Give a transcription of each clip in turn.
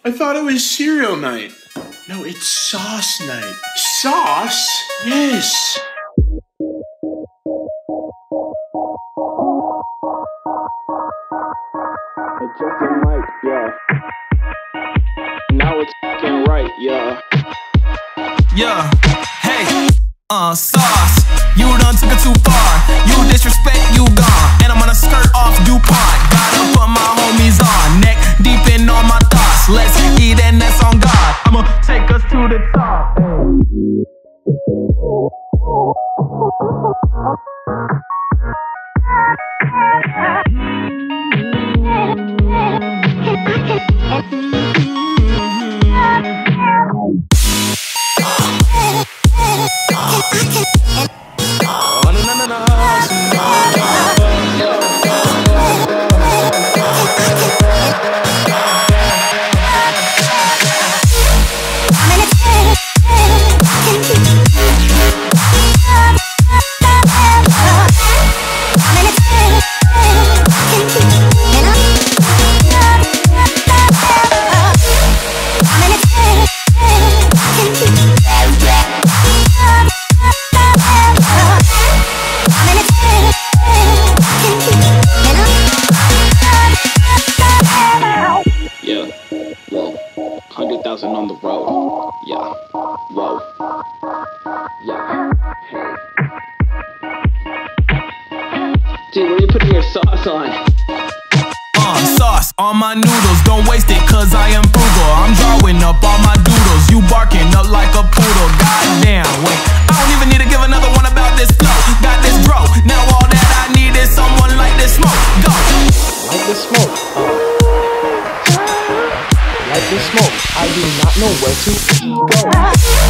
I thought it was cereal night. No, it's sauce night. Sauce? Yes. Adjust the mic, yeah. Now it's f***ing right, yeah. Yeah, hey, sauce. You done took it too far. You disrespect, you gone. And I'm gonna skirt off DuPont. Gotta put my homies on. Neck deep in all my thoughts. Let's eat and that's on God. I'ma take us to the top. On the road, yeah, whoa, yeah, hey. Dude, what are you putting your sauce on? Sauce on my noodles, don't waste it cause I am frugal. I'm drawing up all my doodles, you barking up like a poodle. Goddamn, wait, I don't even need to give another one about this flow. Got this bro, now all that I need is someone like this smoke. Go! Like this smoke, like this smoke, I do not know where to go.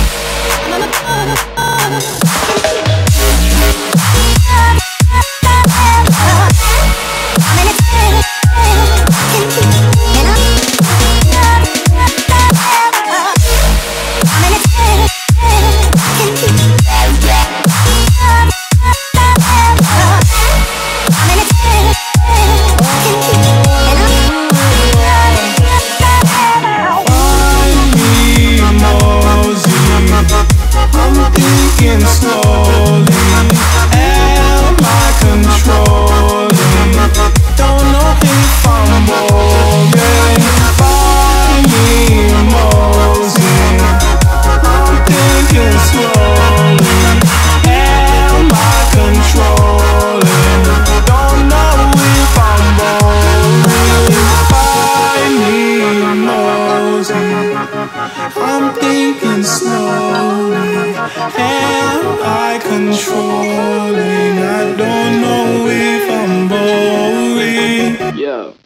I'm thinking slowly. Am I controlling? I don't know if I'm boring. Yeah.